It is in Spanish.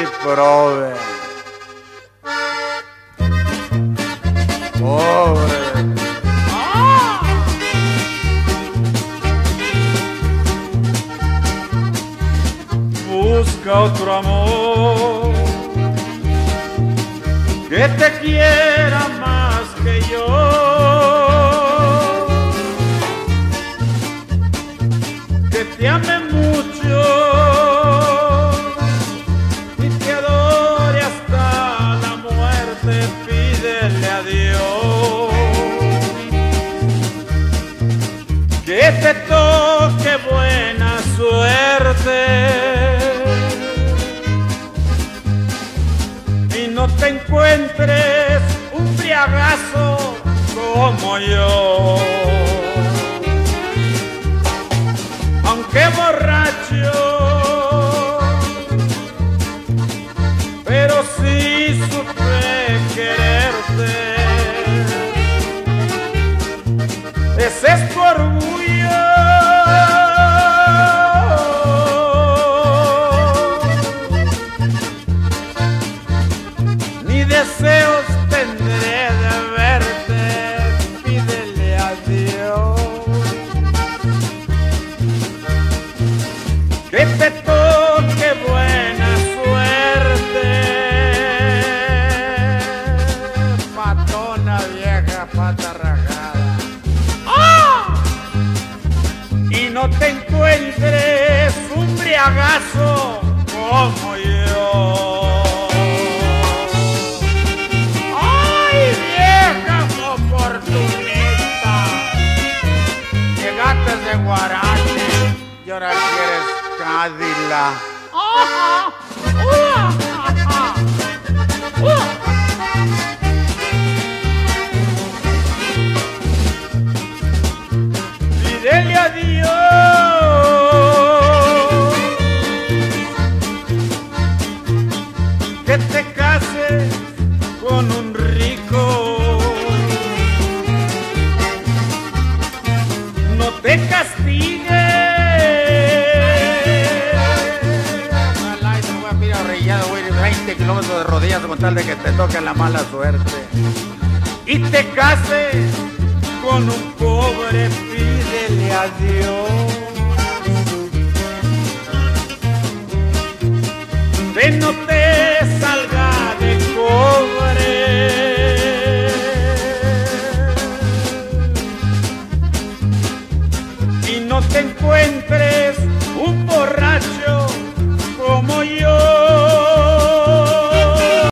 prove. Pobre. Busca otro amor que te quiera más que yo, que te ame mucho y te adore hasta la muerte. Pídele a Dios que te toque buena suerte y no te encuentres un briagazo como yo. Aunque borracho, pero sí supe quererte. Ese es tu orgullo. Ni deseos tendré de verte. Pídele a Dios que te toque buena suerte. Patona vieja, pata rajada. ¡Oh! Y no te encuentres un briagazo como yo. ¡Ay, vieja oportunista! Llegaste de Guarache y ahora quieres Cádila. Pídele a Dios que te cases con un rico. No te castigues. Ojalá y te voy a pedir arrellado, güey, 20 kilómetros de rodillas con tal de que te toque la mala suerte. Y te cases con un pobre. Pídele a Dios que no te salga de cobre y no te encuentres